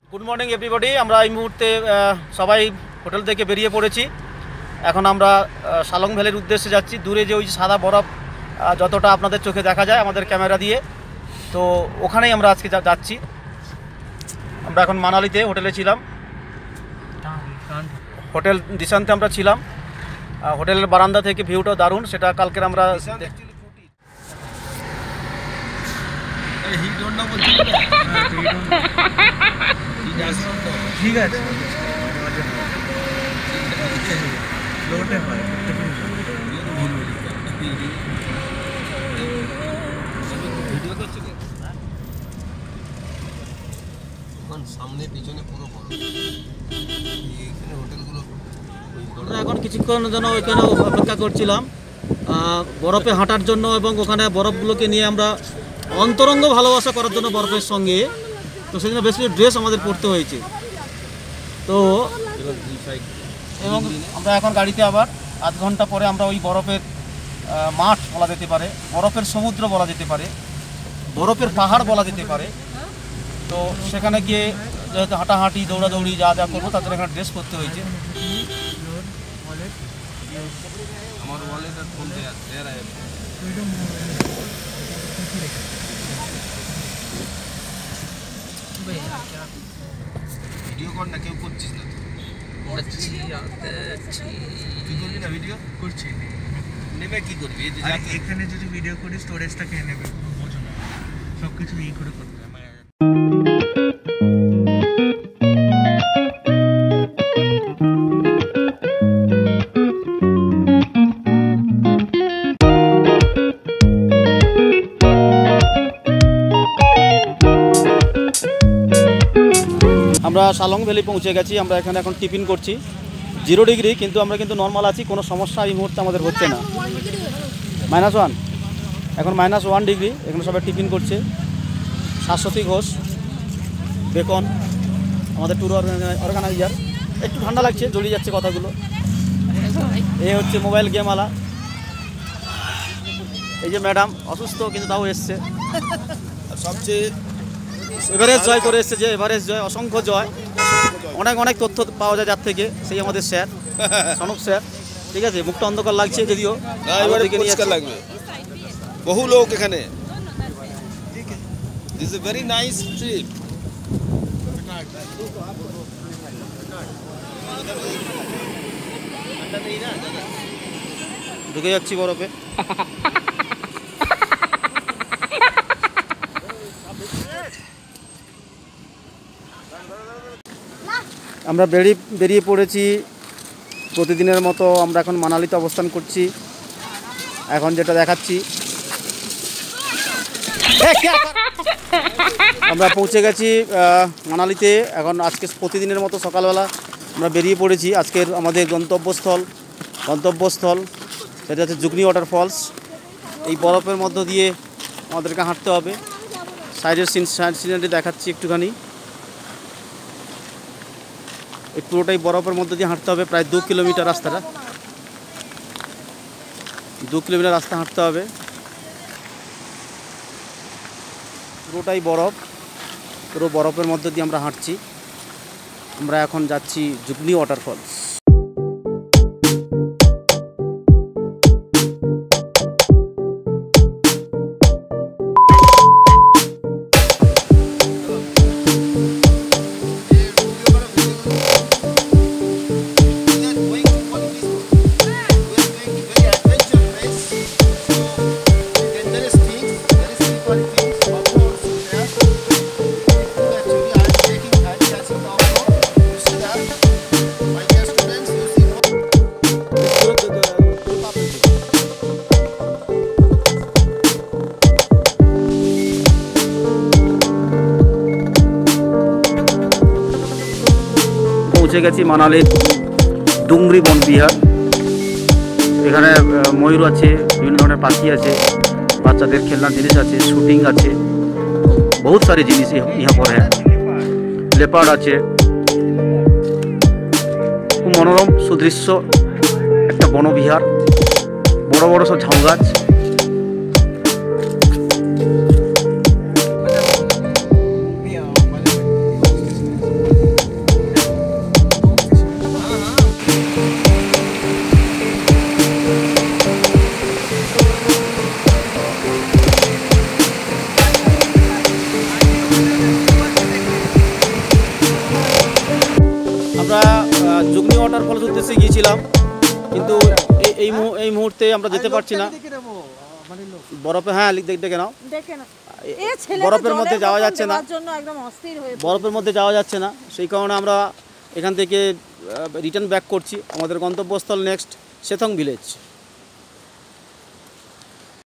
Good morning everybody. আমরা এই মুহূর্তে সবাই হোটেল থেকে বেরিয়ে পড়েছি। এখন আমরা শালং ভ্যালির উদ্দেশ্যে যাচ্ছি। দূরে যে ওই সাদা বরফ যতটা আপনাদের চোখে দেখা যায় আমাদের ক্যামেরা দিয়ে, তো ওখানেই আমরা আজকে যাচ্ছি। আমরা এখন মানালিতে হোটেলে ছিলাম, হোটেল দিশান্তে আমরা ছিলাম। হোটেলের বারান্দা থেকে ভিউটাও দারুণ, সেটা কালকের আমরা ঠিক আছে। সামনে পিছনে পুরো বড়। এখানে হোটেলগুলো আমরা এখন কিছুক্ষণের জন্য ওইখানে অপেক্ষা করছিলাম বরফে হাঁটার জন্য, এবং ওখানে বরফগুলোকে নিয়ে আমরা অন্তরঙ্গ ভালোবাসা করার জন্য বরফের সঙ্গে। তো সেজন্য বেশি ড্রেস আমাদের পরতে হয়েছে। তো এবং আমরা এখন গাড়িতে আবার আধ ঘন্টা পরে আমরা ওই বরফের মাঠ বলা যেতে পারে, বরফের সমুদ্র বলা যেতে পারে, বরফের পাহাড় বলা যেতে পারে। তো সেখানে গিয়ে যেহেতু হাঁটাহাঁটি দৌড়াদৌড়ি যা যা করবো তাদের এখানে ড্রেস করতে হয়েছে। আমার ওয়ালেট আর ফোন ভিডিও কর না, কেউ করছিস না? তুই করবি না ভিডিও? করছি। নেবে কি করবি? এখানে যদি ভিডিও করি স্টোরেজটা কে নেবে? বোঝো না, সব কিছু ইয়ে করে করতে হবে। আমরা শালং ভ্যালি পৌঁছে গেছি। আমরা এখানে এখন টিফিন করছি। 0 ডিগ্রি, কিন্তু আমরা কিন্তু নর্মাল আছি, কোনো সমস্যা এই মুহূর্তে আমাদের হচ্ছে না। -1 এখন -1 ডিগ্রি। এখানে সবাই টিফিন করছে। শাশ্বতী ঘোষ বেকন আমাদের ট্যুর অর্গানাইজার। একটু ঠান্ডা লাগছে, জড়িয়ে যাচ্ছে কথাগুলো। এই হচ্ছে মোবাইল গেমওয়ালা। এই যে ম্যাডাম অসুস্থ কিন্তু তাও এসছে। সবচেয়ে এভারেস্ট জয় করে এসছে, যে এভারেস্ট জয়, অসংখ্য জয়। অনেক অনেক তথ্য পাওয়া যায় যার থেকে, সেই আমাদের স্যার সনক স্যার। ঠিক আছে, মুখটা অন্ধকার লাগছে যদিও, পরিষ্কার লাগবে। বহু লোক এখানে। This is a very nice trip. ঢুকে যাচ্ছি বরফে। আমরা বেরিয়ে পড়েছি প্রতিদিনের মতো। আমরা এখন মানালিতে অবস্থান করছি। এখন যেটা দেখাচ্ছি, আমরা পৌঁছে গেছি মানালিতে। এখন আজকে প্রতিদিনের মতো সকালবেলা আমরা বেরিয়ে পড়েছি। আজকের আমাদের গন্তব্যস্থল সেটা হচ্ছে জুগনি ওয়াটারফলস। এই বরফের মধ্য দিয়ে আমাদেরকে হাঁটতে হবে। সাইডের সিনারি দেখাচ্ছি একটুখানি। এই পুরোটাই বরফের মধ্যে দিয়ে হাঁটতে হবে। প্রায় 2 কিলোমিটার রাস্তাটা, 2 কিলোমিটার রাস্তা হাঁটতে হবে। পুরোটাই বরফ, পুরো বরফের মধ্যে দিয়ে আমরা হাঁটছি। আমরা এখন যাচ্ছি জুগনি ওয়াটারফলস। পৌঁছে গেছি মানালির ডুংরি বন বিহার। এখানে ময়ূর আছে, বিভিন্ন ধরনের পাখি আছে, বাচ্চাদের খেলনার জিনিস আছে, শুটিং আছে, बहुत सारे जिनिस यहाँ पर है। लेपार्ड আছে, খুব মনোরম সুদৃশ্য একটা বনবিহার, বড় বড় সব ঝাউ গাছ। গেছিলাম, কিন্তু এই মুহূর্তে আমরা যেতে পারছি না বরফে। হ্যাঁ দেখে নাও, বরফের মধ্যে যাওয়া যাচ্ছে না, বরফের মধ্যে যাওয়া যাচ্ছে না, সেই কারণে আমরা এখান থেকে রিটার্ন ব্যাক করছি। আমাদের গন্তব্যস্থল নেক্সট সেথং ভিলেজ।